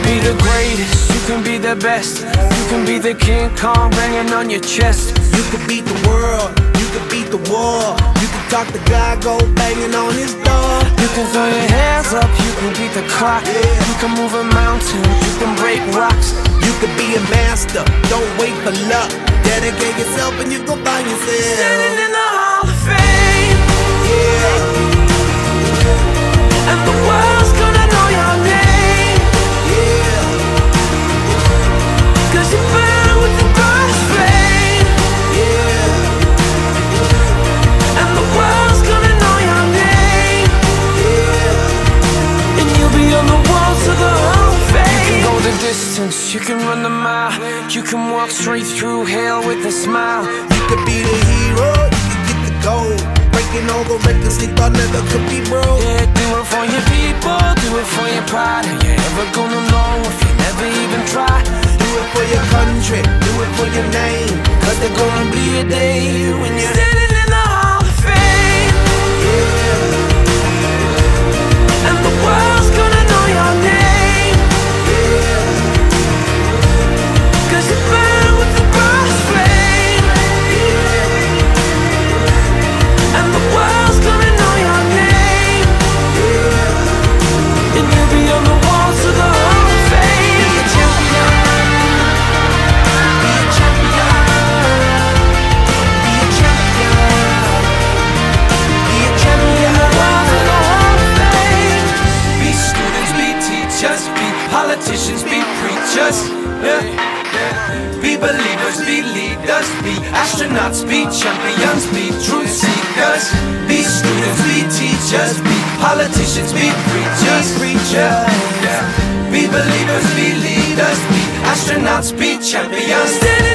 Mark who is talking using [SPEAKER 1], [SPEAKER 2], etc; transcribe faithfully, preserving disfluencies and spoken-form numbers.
[SPEAKER 1] be the greatest, you can be the best. You can be the King Kong banging on your chest.
[SPEAKER 2] You can beat the world, you can beat the war. You can talk to God, go banging on his door.
[SPEAKER 1] You can throw your hands up, you can beat the clock.
[SPEAKER 2] Yeah.
[SPEAKER 1] You can move a mountain, you can break rocks.
[SPEAKER 2] You can be a master, don't wait for luck. Dedicate yourself and you gon' find yourself
[SPEAKER 1] Standing in the Hall of Fame.
[SPEAKER 2] Yeah,
[SPEAKER 1] And the world's gonna know your name.
[SPEAKER 2] yeah,
[SPEAKER 1] Cause you burn with the burst flame.
[SPEAKER 2] yeah,
[SPEAKER 1] And the world's gonna know your name.
[SPEAKER 2] yeah.
[SPEAKER 1] And you'll be on the walls of the Hall of Fame. You can go the distance, you can run the mile. You can walk straight through hell with a smile.
[SPEAKER 2] You could be the hero, you can get the gold. Breaking all the records they thought never could be broke.
[SPEAKER 1] Yeah, do it for your people, do it for your pride. Are you ever gonna know if you never even try?
[SPEAKER 2] Do it for your country, do it for your name.
[SPEAKER 1] Cause there's gonna be a day when you're standing in the Hall of Fame.
[SPEAKER 2] Yeah,
[SPEAKER 1] And the world's gonna know your name.
[SPEAKER 2] yeah,
[SPEAKER 1] Cause you burn with the burst flame. And the world's gonna know your name. And you'll be on the walls of the Hall of Fame. Be a champion. Be a champion. Be a champion. Be a champion. The walls of the Hall of Fame. Be students, be teachers, be politicians, be preachers. Yeah. Be believers, be leaders, be astronauts, be champions, be truth seekers. Be students, be teachers, be politicians, be preachers, preachers. Yeah. Be believers, be leaders, be astronauts, be champions.